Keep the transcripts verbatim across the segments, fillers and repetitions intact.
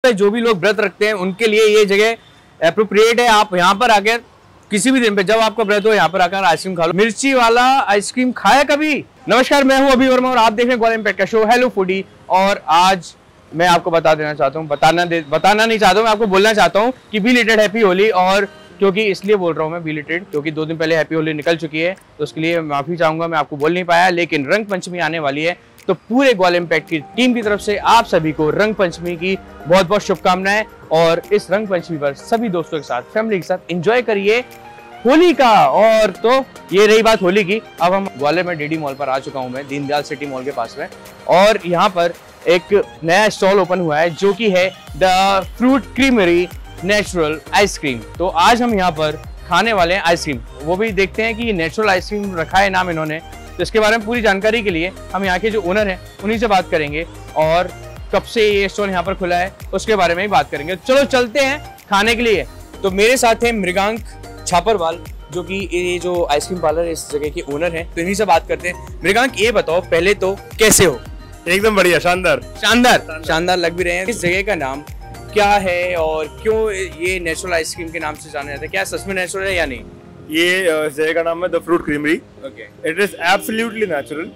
पे जो भी लोग व्रत रखते हैं उनके लिए ये जगह एप्रोप्रिएट है। आप यहाँ पर आकर किसी भी दिन पे जब आपका व्रत हो यहाँ पर आकर आइसक्रीम खा लो। मिर्ची वाला आइसक्रीम खाया कभी? नमस्कार, मैं हूँ अभी वर्मा और आप देख रहे हैं ग्वालियर इम्पैक्ट का शो हेलो फूडी। और आज मैं आपको बता देना चाहता हूँ, बताना दे, बताना नहीं चाहता हूँ, मैं आपको बोलना चाहता हूँ कि बिलेटेड हैप्पी होली। और क्योंकि इसलिए बोल रहा हूँ मैं बिलेटेड, क्योंकि दो दिन पहले हैप्पी होली निकल चुकी है, तो उसके लिए माफी चाहूंगा, मैं आपको बोल नहीं पाया। लेकिन रंग पंचमी आने वाली है, तो पूरे ग्वालियर इम्पैक्ट की टीम की तरफ से आप सभी को रंग पंचमी की बहुत बहुत शुभकामनाएं। और इस रंग पंचमी पर सभी दोस्तों के साथ, फैमिली के साथ एंजॉय करिए होली का। और तो ये रही बात होली की। अब हम ग्वालियर में डीडी मॉल पर आ चुका हूँ मैं, दीनदयाल सिटी मॉल के पास में। और यहाँ पर एक नया स्टॉल ओपन हुआ है जो कि है the fruit creamery natural ice cream. तो आज हम यहाँ पर खाने वाले हैं आइसक्रीम, वो भी देखते हैं कि ये नेचुरल आइसक्रीम रखा है नाम इन्होंने। तो इसके बारे में पूरी जानकारी के लिए हम यहाँ के जो ओनर हैं उन्हीं से बात करेंगे, और कब से ये स्टॉल यहाँ पर खुला है उसके बारे में ही बात करेंगे। चलो चलते हैं खाने के लिए। तो मेरे साथ है मृगांक छापरवाल, जो कि ये जो आइसक्रीम पार्लर है इस जगह के ओनर हैं, तो इन्हीं से बात करते हैं। मृगांक, ये बताओ पहले तो कैसे हो? एकदम बढ़िया, शानदार शानदार शानदार लग भी रहे हैं। इस जगह का नाम क्या है और क्यों ये नेचुरल आइसक्रीम के नाम से जाना जाता है? क्या सच में नेचुरल है या नहीं? ये इस जगह का नाम है the fruit creamery. Okay, it is absolutely natural.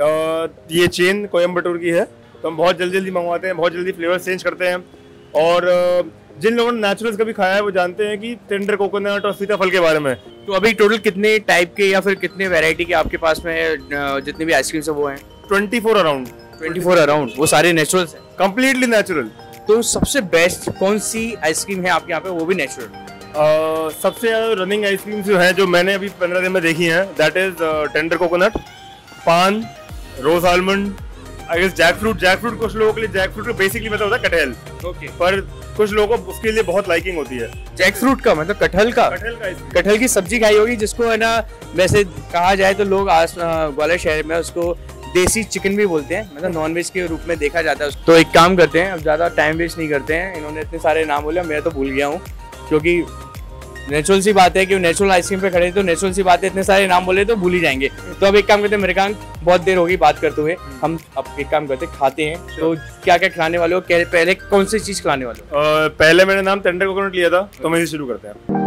ये चेन कोयम्बटूर की है, तो हम बहुत जल्दी जल्दी मंगवाते हैं, बहुत जल्दी फ्लेवर चेंज करते हैं। और uh, जिन लोगों ने नेचुरल्स कभी खाया है वो जानते हैं कि टेंडर कोकोनट और सीताफल के बारे में। तो अभी टोटल कितने टाइप के या फिर कितने वैरायटी के आपके पास में जितने भी आइसक्रीम है वो हैं? Twenty four around twenty four around वो सारे नेचुरल्स हैं? Completely natural. तो सबसे बेस्ट कौन सी आइसक्रीम है आपके यहाँ पे, वो भी नेचुरल? uh, सबसे ज्यादा रनिंग आइसक्रीम जो है, जो मैंने अभी पंद्रह दिन में देखी हैं, that is tender coconut, paan, rose almond, I guess jackfruit. Jackfruit कुछ लोगों के लिए, जैक फ्रूट का बेसिकली मतलब होता है कटहल। ओके, पर कुछ लोगों को उसके लिए बहुत लाइकिंग होती है। जैक फ्रूट का मतलब कटहल का? कटहल का आइसक्रीम। कटहल की सब्जी खाई होगी, जिसको है ना वैसे कहा जाए तो लोग आज ग्वालियर शहर में उसको देसी चिकन भी बोलते हैं, मतलब नॉन वेज के रूप में देखा जाता है। तो एक काम करते हैं, अब ज्यादा टाइम वेस्ट नहीं करते हैं। इन्होंने इतने सारे नाम बोले, मैं तो भूल गया हूँ, क्योंकि नेचुरल सी बात है कि नेचुरल आइसक्रीम पे खड़े, तो नेचुरल सी बात है, इतने सारे नाम बोले तो भूल ही जाएंगे। तो अब एक काम करते हैं मृगांक, बहुत देर होगी बात करते हुए, हम अब एक काम करते हैं खाते हैं। तो क्या क्या खिलाने वाले हो? पहले कौन सी चीज खिलाने वाले हो? uh, पहले मैंने नाम टेंडर कोकोनट लिया था, तो मैं इसे शुरू करते हैं।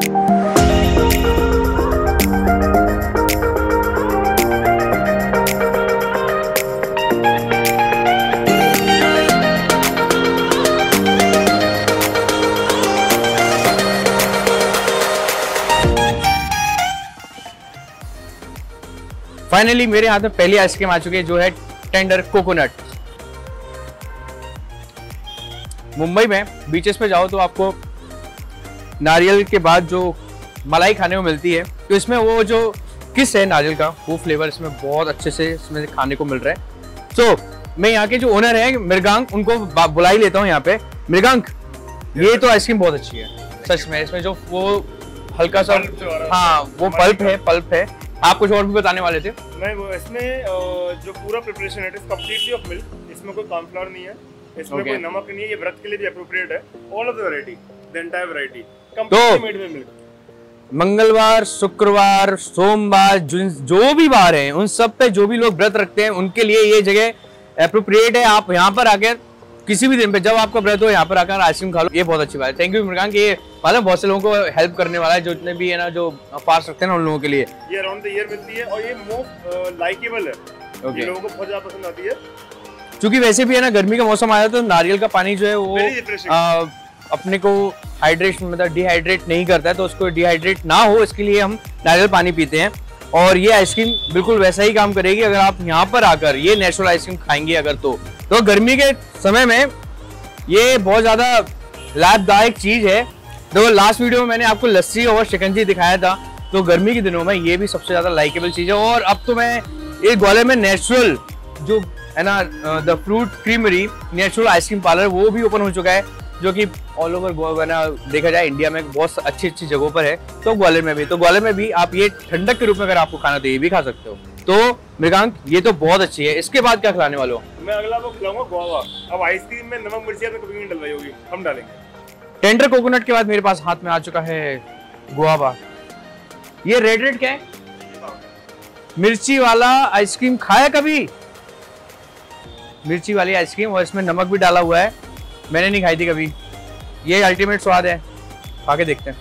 फाइनली मेरे हाथ में पहली आइसक्रीम आ चुकी है, जो है टेंडर कोकोनट। मुंबई में बीचेस पे जाओ तो आपको नारियल के बाद जो मलाई खाने को मिलती है, तो इसमें वो जो किस है नारियल का, वो फ्लेवर इसमें बहुत अच्छे से इसमें खाने को मिल रहा है। तो मैं यहाँ के जो ओनर है मृगांक, उनको बुला ही लेता हूँ यहाँ पे। मृगांक, ये तो आइसक्रीम बहुत अच्छी है सच में। इसमें जो वो हल्का सा, हाँ वो पल्प है, पल्प है। आप कुछ और भी बताने वाले थे? नहीं, वो इसमें जो पूरा प्रिपरेशन है it is completely of milk. इसमें कोई कॉर्नफ्लोर नहीं है, इसमें okay. कोई नमक नहीं है। ये व्रत के लिए भी एप्रोप्रिएट है। All of the variety, the entire variety completely made with milk. मंगलवार, शुक्रवार, सोमवार, जो भी बार है उन सब पे जो भी लोग व्रत रखते हैं उनके लिए ये जगह एप्रोप्रिएट है। आप यहाँ पर आकर किसी भी दिन पे जब आपका व्रत हो यहाँ पर आकर आइसक्रीम खा लो, ये बहुत अच्छी बात है। थैंक यू मृगांक, ये मतलब बहुत से लोगों को हेल्प करने वाला है, जो जितने भी है ना जो फास्ट रखते हैं ना उन लोगों के लिए। ये अराउंड द ईयर मिलती है और ये मोस्ट लाइकेबल है। okay. ये लोगों को बहुत ज्यादा पसंद आती है, क्योंकि वैसे भी है ना गर्मी का मौसम आया तो नारियल का पानी जो है वो आ, अपने को हाइड्रेशन मतलब डिहाइड्रेट नहीं करता है, तो उसको डिहाइड्रेट ना हो इसके लिए हम नारियल पानी पीते हैं। और ये आइसक्रीम बिल्कुल वैसा ही काम करेगी अगर आप यहाँ पर आकर ये नेचुरल आइसक्रीम खाएंगे अगर तो तो गर्मी के समय में ये बहुत ज्यादा लाभदायक चीज है। देखो लास्ट वीडियो में मैंने आपको लस्सी और शिकंजी दिखाया था, तो गर्मी के दिनों में ये भी सबसे ज्यादा लाइकेबल चीज है। और अब तो मैं ये ग्वालियर में नेचुरल जो है ना the fruit creamery natural ice cream parlour वो भी ओपन हो चुका है, जो कि ऑल ओवर गोवा देखा जाए इंडिया में बहुत अच्छी अच्छी जगहों पर है। तो ग्वालियर में भी तो ग्वालियर में भी आप ये ठंडक के रूप में अगर आपको खाना तो ये भी खा सकते हो। तो मृगांक, ये तो बहुत अच्छी है। इसके बाद क्या खिलाने वाले हो? मैं अगला वो खिलाऊंगा गुआवा। अब आइसक्रीम में नमक मिर्ची आपने कभी नहीं डलवाई होगी, हम डालेंगे। टेंडर कोकोनट के बाद मेरे पास हाथ में आ चुका है गुआवा। ये रेड रेड क्या है? मिर्ची वाला आइसक्रीम खाया कभी? मिर्ची वाली आइसक्रीम, और इसमें नमक भी डाला हुआ है। मैंने नहीं खाई थी कभी, ये अल्टीमेट स्वाद है, खा के देखते हैं।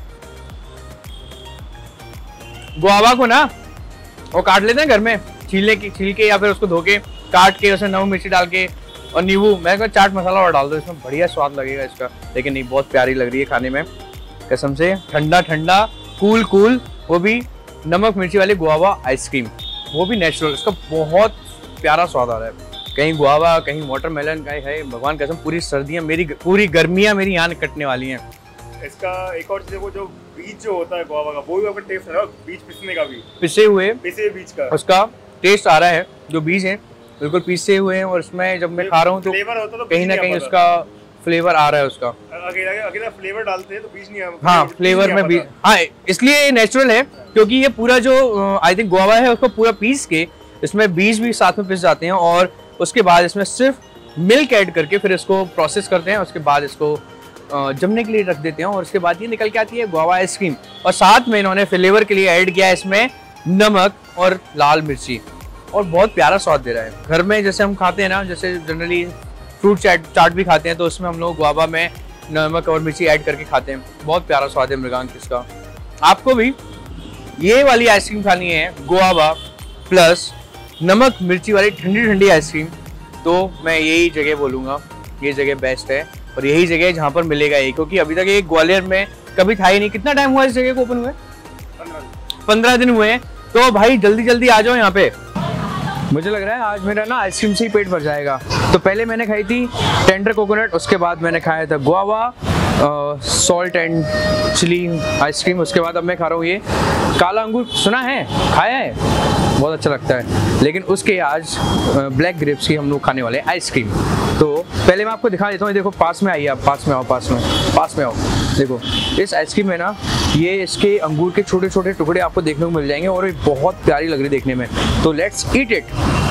गुआवा को ना वो काट लेते हैं घर में, छीलने की छील के या फिर उसको धो के काट के उसमें नमक मिर्ची डाल के और नींबू, मैं कहूँ चाट मसाला और डाल दो, इसमें बढ़िया स्वाद लगेगा इसका। लेकिन नहीं, बहुत प्यारी लग रही है खाने में कसम से। ठंडा ठंडा कूल कूल, वो भी नमक मिर्ची वाली गुआवा आइसक्रीम, वो भी नेचुरल, इसका बहुत प्यारा स्वाद आ रहा है। कहीं गुआवा कहीं वाटरमेलन, कहीं है भगवान कसम पूरी सर्दियाँ मेरी, पूरी गर्मियाँ मेरी यहाँ कटने वाली हैं। इसका एक और चीज, वो जो बीज जो होता है गुआवा का, वो भी आपका टेस्ट है, बीज पिसने का भी, पिसे हुए पिसे बीज का उसका टेस्ट आ रहा है। जो बीज है बिल्कुल पीसे हुए हैं और इसमें जब मैं खा रहा हूँ तो कहीं ना कहीं उसका फ्लेवर आ रहा है। उसका अकेला अकेला फ्लेवर डालते हैं तो बीज नहीं आ, हाँ फ्लेवर में बीज, हाँ इसलिए नेचुरल है क्योंकि ये पूरा जो आई थिंक गुआवा है उसको पूरा पीस के इसमें बीज भी साथ में पिस जाते हैं और उसके बाद इसमें सिर्फ मिल्क ऐड करके फिर इसको प्रोसेस करते हैं। उसके बाद इसको जमने के लिए रख देते हैं और उसके बाद ये निकल के आती है गुआवा आइसक्रीम। और साथ में इन्होंने फ्लेवर के लिए ऐड किया है इसमें नमक और लाल मिर्ची और बहुत प्यारा स्वाद दे रहा है। घर में जैसे हम खाते हैं ना, जैसे जनरली फ्रूट चाट चाट भी खाते हैं तो उसमें हम लोग गुआवा में नमक और मिर्ची ऐड करके खाते हैं, बहुत प्यारा स्वाद है मृगांक इसका। आपको भी ये वाली आइसक्रीम खानी है गुआवा प्लस नमक मिर्ची वाली ठंडी ठंडी आइसक्रीम, तो मैं यही जगह बोलूँगा, ये जगह बेस्ट है और यही जगह जहाँ पर मिलेगा ये, क्योंकि अभी तक ये ग्वालियर में कभी था ही नहीं। कितना टाइम हुआ इस जगह को ओपन हुए? पंद्रह दिन हुए हैं। तो भाई जल्दी जल्दी आ जाओ यहाँ पे। मुझे लग रहा है आज मेरा ना आइसक्रीम से ही पेट भर जाएगा। तो पहले मैंने खाई थी टेंडर कोकोनट, उसके बाद मैंने खाया था guava salt and chilli ice cream, उसके बाद अब मैं खा रहा हूँ ये काला अंगूर। सुना है, खाया है, बहुत अच्छा लगता है। लेकिन उसके आज ब्लैक ग्रेप्स की हम लोग खाने वाले आइसक्रीम। तो पहले मैं आपको दिखा देता हूँ, देखो पास में आइए आप, पास में आओ, पास में पास में आओ। देखो इस आइसक्रीम में ना ये इसके अंगूर के छोटे छोटे टुकड़े आपको देखने को मिल जाएंगे और ये बहुत प्यारी लग रही है देखने में। तो लेट्स ईट इट।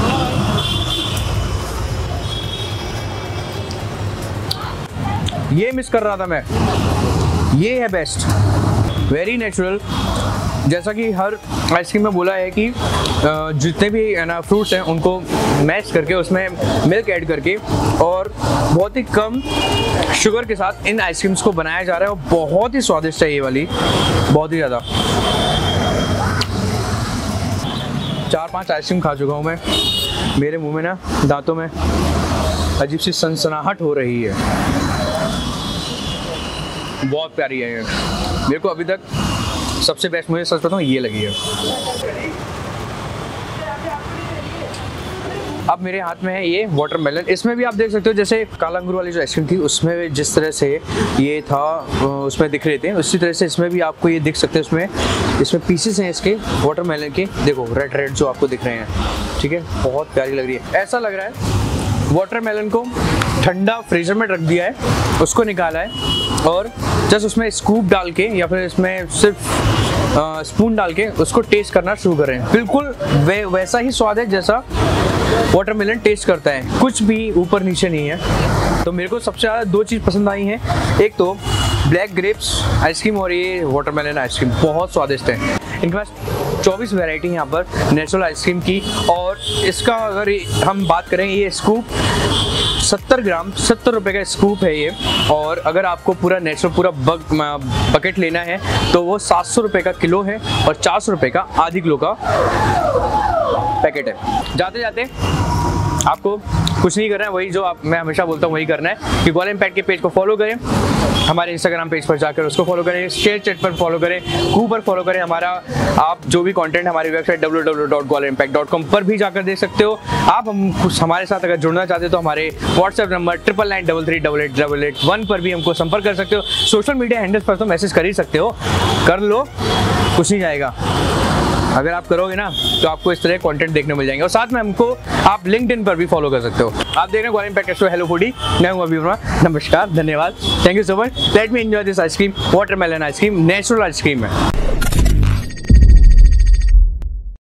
ये मिस कर रहा था मैं, ये है बेस्ट, वेरी नेचुरल। जैसा कि हर आइसक्रीम में बोला है कि जितने भी ना फ्रूट्स हैं उनको मैश करके उसमें मिल्क ऐड करके और बहुत ही कम शुगर के साथ इन आइसक्रीम्स को बनाया जा रहा है और बहुत ही स्वादिष्ट है ये वाली, बहुत ही ज़्यादा। चार पांच आइसक्रीम खा चुका हूँ मैं, मेरे मुंह में ना दांतों में अजीब सी सनसनाहट हो रही है, बहुत प्यारी है ये। मेरे को अभी तक सबसे बेस्ट मुझे सच बताऊं ये लगी है। अब मेरे हाथ में है ये वाटरमेलन। इसमें भी आप देख सकते हो जैसे काला अंगूर वाली जो आइसक्रीम थी उसमें जिस तरह से ये था उसमें दिख रहे थे, उसी तरह से इसमें भी आपको ये दिख सकते हैं। उसमें इसमें पीसेस हैं इसके वाटरमेलन के, देखो रेड रेड जो आपको दिख रहे हैं, ठीक है, बहुत प्यारी लग रही है। ऐसा लग रहा है वाटरमेलन को ठंडा फ्रीजर में रख दिया है, उसको निकाला है और जस्ट उसमें स्कूप डाल के या फिर इसमें सिर्फ स्पून डाल के उसको टेस्ट करना शुरू कर रहे हैं। बिल्कुल वे वैसा ही स्वाद है जैसा वाटरमेलन टेस्ट करता है, कुछ भी ऊपर नीचे नहीं है। तो मेरे को सबसे ज़्यादा दो चीज़ पसंद आई हैं, एक तो ब्लैक ग्रेप्स आइसक्रीम और ये वाटरमेलन आइसक्रीम बहुत स्वादिष्ट है। इनके पास चौबीस वैरायटी है यहाँ पर नेचुरल आइसक्रीम की। और इसका अगर हम बात करें, ये स्कूप सत्तर ग्राम सत्तर रुपए का स्कूप है ये, और अगर आपको पूरा नेचुरल पूरा बग, बकेट लेना है तो वो सात सौ रुपये का किलो है और चार सौ रुपये का आधी किलो का पैकेट है। जाते जाते आपको कुछ नहीं करना है, वही जो आप मैं हमेशा बोलता हूँ वही करना है कि ग्वालियर इम्पैक्ट के पेज को फॉलो करें, हमारे इंस्टाग्राम पेज पर जाकर उसको फॉलो करें, शेयर चैट पर फॉलो करें, कू पर फॉलो करें हमारा। आप जो भी कंटेंट हमारी website W W W dot Gwalior impact dot com पर भी जाकर देख सकते हो। आप हम कुछ हमारे साथ अगर जुड़ना चाहते हो तो हमारे WhatsApp number triple nine double three double eight double eight one पर भी हमको संपर्क कर सकते हो। सोशल मीडिया हैंडल्स पर तो मैसेज कर ही सकते हो, कर लो, कुछ नहीं जाएगा। अगर आप करोगे ना तो आपको इस तरह कंटेंट देखने मिल जाएंगे। और साथ में हमको आप लिंक्डइन पर भी फॉलो कर सकते हो। आप देख रहे हैं Gwalior impact show hello foodie, मैं हूं अभी वर्मा, नमस्कार, धन्यवाद, thank you so much. Let me enjoy this ice cream, watermelon ice cream, natural ice cream है।